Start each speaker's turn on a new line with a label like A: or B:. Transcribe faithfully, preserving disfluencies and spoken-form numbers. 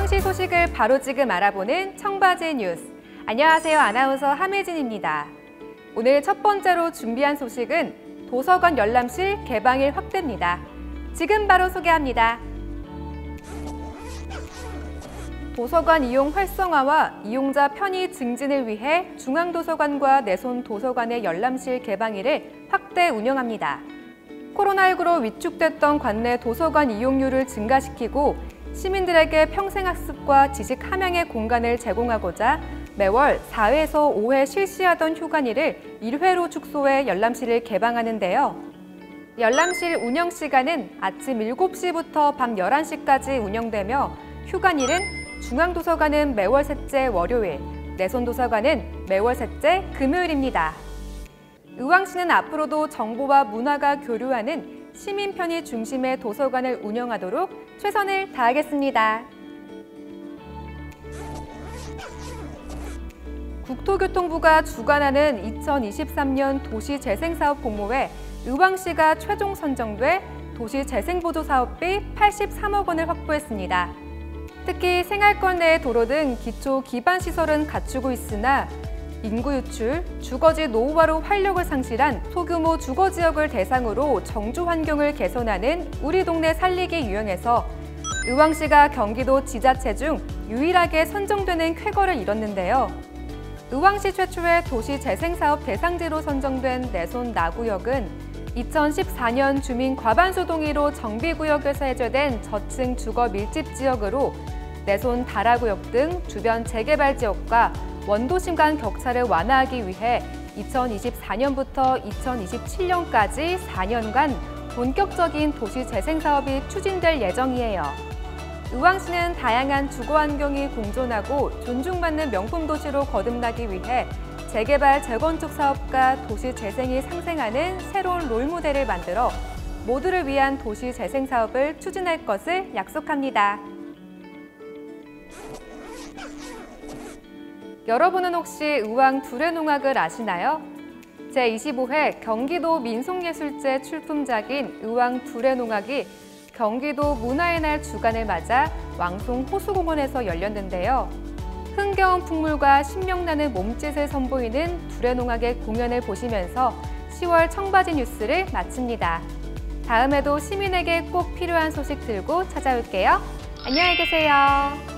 A: 의왕시 소식을 바로 지금 알아보는 청바지 뉴스. 안녕하세요. 아나운서 함혜진입니다. 오늘 첫 번째로 준비한 소식은 도서관 열람실 개방일 확대입니다. 지금 바로 소개합니다. 도서관 이용 활성화와 이용자 편의 증진을 위해 중앙도서관과 내손도서관의 열람실 개방일을 확대 운영합니다. 코로나십구로 위축됐던 관내 도서관 이용률을 증가시키고 시민들에게 평생학습과 지식 함양의 공간을 제공하고자 매월 사 회에서 오 회 실시하던 휴관일을 일 회로 축소해 열람실을 개방하는데요. 열람실 운영 시간은 아침 일곱 시부터 밤 열한 시까지 운영되며 휴관일은 중앙도서관은 매월 셋째 월요일, 내손도서관은 매월 셋째 금요일입니다. 의왕시는 앞으로도 정보와 문화가 교류하는 시민 편의 중심의 도서관을 운영하도록 최선을 다하겠습니다. 국토교통부가 주관하는 이천이십삼 년 도시재생사업 공모에 의왕시가 최종 선정돼 도시재생보조사업비 팔십삼억 원을 확보했습니다. 특히 생활권 내 도로 등 기초 기반시설은 갖추고 있으나 인구 유출, 주거지 노후화로 활력을 상실한 소규모 주거지역을 대상으로 정주 환경을 개선하는 우리 동네 살리기 유형에서 의왕시가 경기도 지자체 중 유일하게 선정되는 쾌거를 이뤘는데요. 의왕시 최초의 도시재생사업 대상지로 선정된 내손 나구역은 이천십사 년 주민 과반수 동의로 정비구역에서 해제된 저층 주거 밀집 지역으로 내손 다라구역 등 주변 재개발 지역과 원도심 간 격차를 완화하기 위해 이천이십사 년부터 이천이십칠 년까지 사 년간 본격적인 도시재생사업이 추진될 예정이에요. 의왕시는 다양한 주거환경이 공존하고 존중받는 명품도시로 거듭나기 위해 재개발, 재건축 사업과 도시재생이 상생하는 새로운 롤모델을 만들어 모두를 위한 도시재생사업을 추진할 것을 약속합니다. 여러분은 혹시 의왕 두레농악을 아시나요? 제이십오 회 경기도 민속예술제 출품작인 의왕 두레농악이 경기도 문화의 날 주간을 맞아 왕송 호수공원에서 열렸는데요. 흥겨운 풍물과 신명나는 몸짓을 선보이는 두레농악의 공연을 보시면서 시월 청바지 뉴스를 마칩니다. 다음에도 시민에게 꼭 필요한 소식 들고 찾아올게요. 안녕히 계세요.